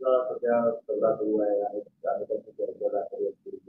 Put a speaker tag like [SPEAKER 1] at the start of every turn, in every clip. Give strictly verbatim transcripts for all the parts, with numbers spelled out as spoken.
[SPEAKER 1] पक्षाचा सध्या दौरा सुरू आहे आणि अनेकांची चर्चा दाखल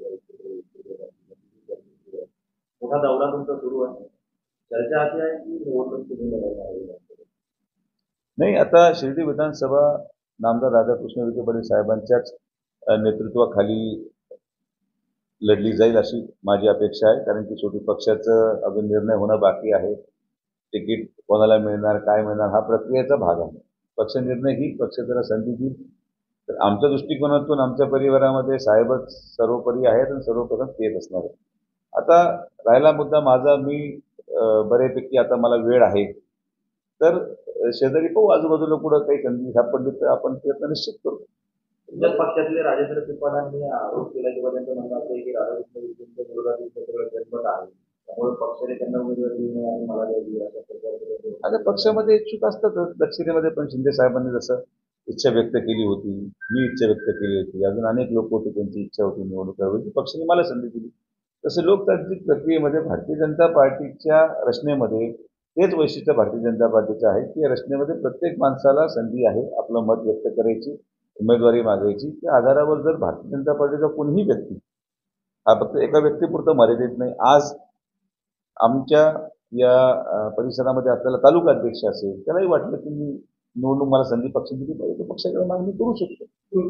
[SPEAKER 1] मोठा दौरा तुमचा सुरू आहे. चर्चा अशी आहे की निवडणूक तुम्ही लढवणार आहे.
[SPEAKER 2] नाही, आता शिर्डी विधानसभा नामदार राधाकृष्ण विखे पाटील साहेबांच्याच नेतृत्वाखाली लढली जाईल अशी माझी अपेक्षा आहे. कारण की शेवटी पक्षाचं अजून निर्णय होणं बाकी आहे. तिकीट कोणाला मिळणार, काय मिळणार हा प्रक्रियेचा भाग आहे. पक्ष निर्णय ही पक्ष जरा संधी देईल. तर आमच्या दृष्टिकोनातून आमच्या परिवारामध्ये साहेबच सर्वोपरी आहेत आणि सर्वप्रथम तेच असणार आहे. आता राहिला मुद्दा माझा, मी बऱ्यापैकी आता मला वेळ आहे, तर शेजारी पाहू आजूबाजूला कुठं काही संधी सापडली तर आपण प्रयत्न निश्चित करू.
[SPEAKER 1] तुमच्याच पक्षातले राजेंद्र त्रिपाठांनी आरोप केला किंवा त्यांचं म्हणणं असं आहे की राधाकृष्ण विखेंच्या विरोधात सगळं जन्मत आहे, त्यामुळे पक्षाने त्यांना उमेदवारी देऊ नये आणि मला द्यावी अशा प्रकारे.
[SPEAKER 2] आता पक्षामध्ये इच्छुक असतातच. दक्षिणेमध्ये पण शिंदे साहेबांनी जसं इच्छा व्यक्त केली होती, मी इच्छा व्यक्त केली होती, अजून अनेक लोक होते त्यांची इच्छा होती निवडणूक करावी, पक्षाने मला संधी दिली. तसं लोकतांत्रिक प्रक्रियेमध्ये भारतीय जनता पार्टीच्या रचनेमध्ये तेच वैशिष्ट्य भारतीय जनता पार्टीचं आहे की या रचनेमध्ये प्रत्येक माणसाला संधी आहे आपलं मत व्यक्त करायची, उमेदवारी मागायची. त्या आधारावर जर भारतीय जनता पार्टीचा कोणीही व्यक्ती, हा फक्त एका व्यक्तीपुरतं मर्यादित नाही, आज आमच्या या परिसरामध्ये आपल्याला तालुका अध्यक्ष असेल, त्यालाही वाटलं की मी निवडणूक मला संधी पक्ष दिली पाहिजे, पक्षाकडे मागणी करू शकतो.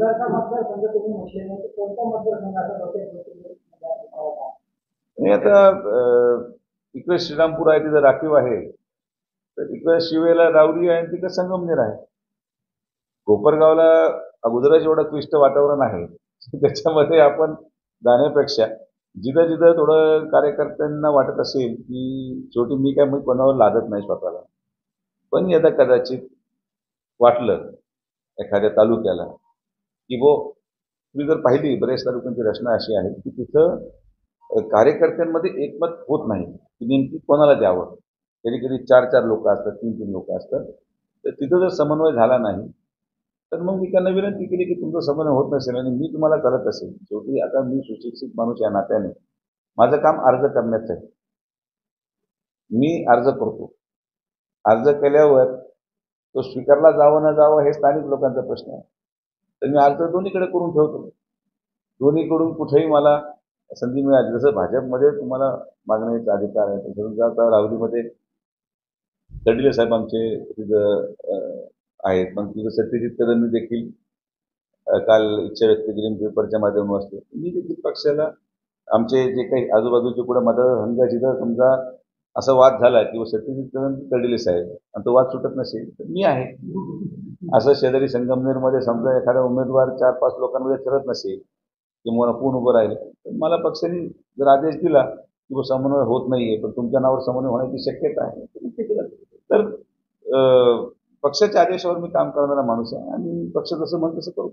[SPEAKER 2] आणि आता इकडे श्रीरामपूर आहे तिथं राखीव आहे, तर इकडे शिवेला रावरी आहे, तिकडे संगमनेर आहे. कोपरगावला अगोदरच एवढं क्लिष्ट वातावरण आहे, त्याच्यामध्ये आपण जाण्यापेक्षा जिथं जिथं थोडं कार्यकर्त्यांना वाटत असेल की शेवटी मी काय मी कोणावर लादत नाही स्वतःला, पण यदा कदाचित वाटलं एखाद्या तालुक्याला की वो तुम्ही जर पाहिली बऱ्याच तालुक्यांची रचना अशी आहे की तिथं कार्यकर्त्यांमध्ये एकमत होत नाही की नेमकी कोणाला द्यावं. कधी कधी चार चार लोक असतात, तीन तीन लोक असतात, तर तिथं जर समन्वय झाला नाही तर मग मी त्यांना विनंती केली की तुमचं समन्वय होत नसेल आणि मी तुम्हाला करत असेल, शेवटी आता मी सुशिक्षित माणूस या नात्याने माझं काम अर्ज करण्याचं आहे. मी अर्ज करतो, अर्ज केल्यावर तो स्वीकारला जावं न जावं हे स्थानिक लोकांचा प्रश्न आहे. तर मी अर्ज दोन्हीकडे करून ठेवतो, दोन्हीकडून कुठेही मला संधी मिळाली. जसं भाजपमध्ये तुम्हाला मागण्याचा अधिकार आहे, तसं जाता रावलीमध्ये तडीले साहेब आमचे तिथं आहेत, मग तिथं सत्यजित कदमनी देखील काल इच्छा व्यक्त केली पेपरच्या माध्यमातून असते. मी देखील पक्षाला आमचे जे काही आजूबाजूचे कुठं मतदारसंघ जिथं समजा असा वाद झाला किंवा सत्यजित कदम तडीले साहेब आणि तो वाद सुटत नसेल तर मी आहे. असं शेजारी संगमनेरमध्ये समजा एखादा उमेदवार चार पाच लोकांमध्ये ठरत नसेल किंवा पूर्ण उभं राहिलं तर मला पक्षाने जर आदेश दिला की समन्वय होत नाहीये पण तुमच्या नावावर समन्वय होण्याची शक्यता आहे, तर पक्षाच्या आदेशावर मी काम करणारा माणूस आहे आणि पक्ष जसं म्हणत तसं करू.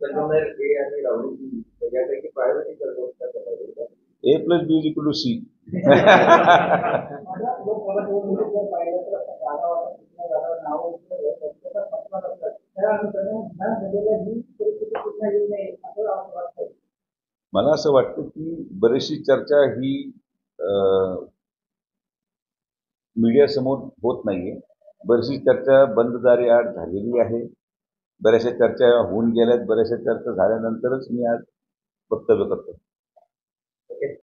[SPEAKER 2] A plus B is equal to C. मला असं वाटतं की बरीचशी चर्चा ही मीडियासमोर होत नाहीये. बरीचशी चर्चा बंद दारी आड झालेली आहे. बऱ्याचशा चर्चा होऊन गेल्यात, बऱ्याचशा चर्चा झाल्यानंतरच मी आज वक्तव्य करतो.